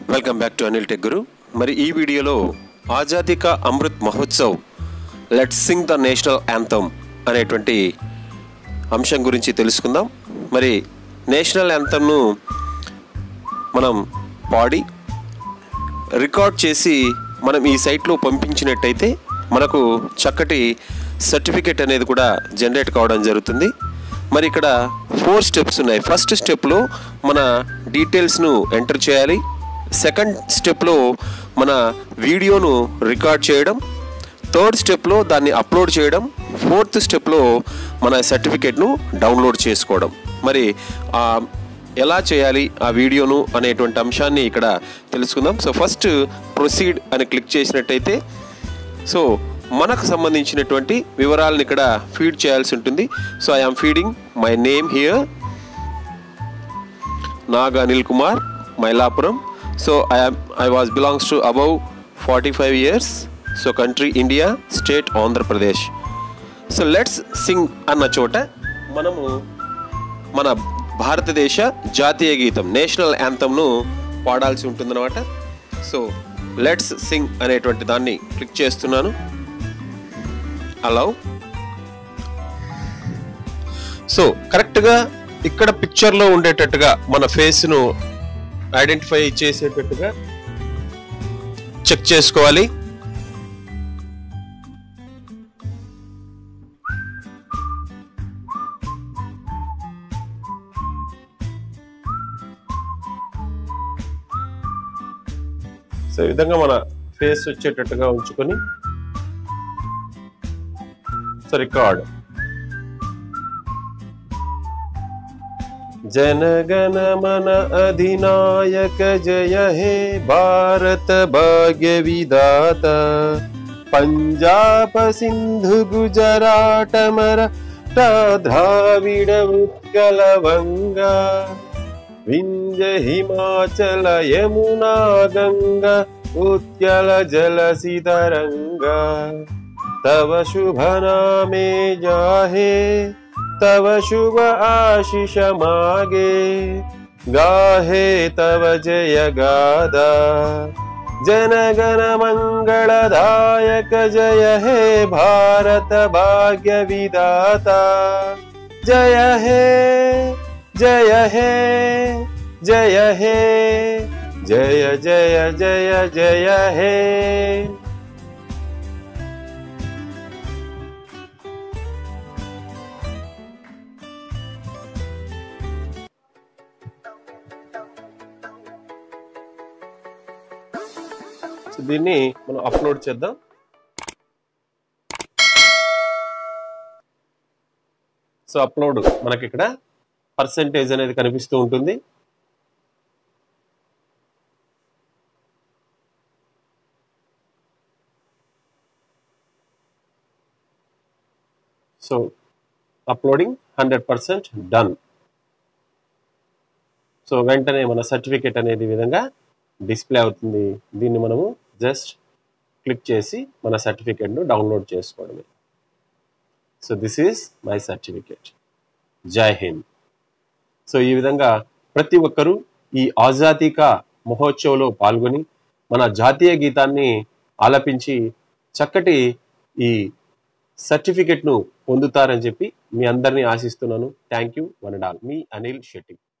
Welcome back to Anil tech guru. మరి ఈ వీడియోలో Azadi ka Amrit Mahotsav let's sing the national anthem అనేటువంటి అంశం గురించి తెలుసుకుందాం. మరి నేషనల్ యాంథమ్ను మనం పాడి రికార్డ్ చేసి మనం ఈ సైట్లో పంపించినట్టయితే మనకు చక్కటి సర్టిఫికేట్ అనేది కూడా జనరేట్ కావడం జరుగుతుంది. మరి ఇక్కడ 4 స్టెప్స్ ఉన్నాయి. ఫస్ట్ స్టెప్లో మన డీటెయిల్స్ను ఎంటర్ చేయాలి. సెకండ్ స్టెప్లో మన వీడియోను రికార్డ్ చేయడం. థర్డ్ స్టెప్లో దాన్ని అప్లోడ్ చేయడం. ఫోర్త్ స్టెప్లో మన సర్టిఫికేట్ను డౌన్లోడ్ చేసుకోవడం. మరి ఎలా చేయాలి ఆ వీడియోను అనేటువంటి అంశాన్ని ఇక్కడ తెలుసుకుందాం. సో ఫస్ట్ ప్రొసీడ్ అని క్లిక్ చేసినట్టయితే సో మనకు సంబంధించినటువంటి వివరాలను ఇక్కడ ఫీడ్ చేయాల్సి ఉంటుంది. So I am feeding my name here, Nag Anil Kumar, Mailapuram. So I was belongs to above 45 years. So country India, state Andhra Pradesh. So let's sing అన్న చోట మనము మన భారతదేశ జాతీయ గీతం నేషనల్ యాంథమ్ను పాడాల్సి ఉంటుందన్నమాట. సో లెట్స్ సింగ్ అనేటువంటి దాన్ని క్లిక్ చేస్తున్నాను. అలౌ. సో కరెక్ట్గా ఇక్కడ పిక్చర్లో ఉండేటట్టుగా మన ఫేస్ను ఐడెంటిఫై చేసేటట్టుగా చెక్ చేసుకోవాలి. సో ఈ విధంగా మన ఫేస్ వచ్చేటట్టుగా ఉంచుకొని సో రికార్డ్. जनगण मन अधिनायक जय हे भारत भाग्य विधाता, पंजाब सिंधु गुजरात मराठा द्राविड उत्कल बंगा, विंध्य हिमाचल यमुना गंगा उत्कल जलसि तरंगा, तव शुभ नामे जाहे तव शुभ आशीष मागे, गाहे तव जय गादा, जनगण मंगलदायक जय हे भारत भाग्य विधाता, जय हे जय हे जय हे जय जय जय जय हे. దీన్ని మనం అప్లోడ్ చేద్దాం. సో అప్లోడ్ మనకి ఇక్కడ పర్సెంటేజ్ అనేది కనిపిస్తూ ఉంటుంది. So uploading 100% done. సో వెంటనే మన సర్టిఫికేట్ అనేది విధంగా డిస్ప్లే అవుతుంది. దీన్ని మనము జస్ట్ క్లిక్ చేసి మన సర్టిఫికేట్ను డౌన్లోడ్ చేసుకోవడమే. So this is my certificate. Jai Hind. So ఈ విధంగా ప్రతి ఒక్కరూ ఈ ఆజాదీ కా మహోత్సవ్లో పాల్గొని మన జాతీయ గీతాన్ని ఆలపించి చక్కటి ఈ సర్టిఫికేట్ను పొందుతారని చెప్పి మీ అందరినీ ఆశిస్తున్నాను. Thank you one and all. మీ అనిల్ శెట్టి.